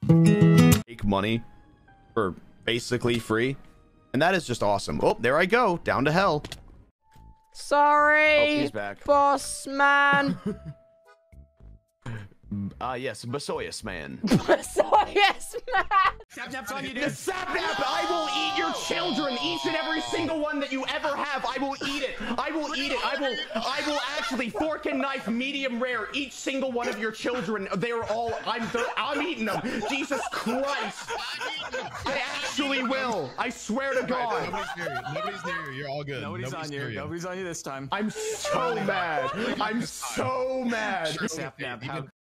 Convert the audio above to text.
Make money for basically free, and that is just awesome. Oh, there I go, down to hell. Sorry, Oh, he's back. boss man. Yes, Basoyas man. Yes, man. Sapnap's on you, dude. Sapnap, I will eat your children, each and every single one that you ever have. I will eat it. I will eat it. I will actually fork and knife, medium rare, each single one of your children. They're all. I'm eating them. Jesus Christ. I actually will. I swear to God. Nobody's near you. You're all good. Nobody's on you. Nobody's on you this time. I'm so mad. I'm so mad. Sapnap, how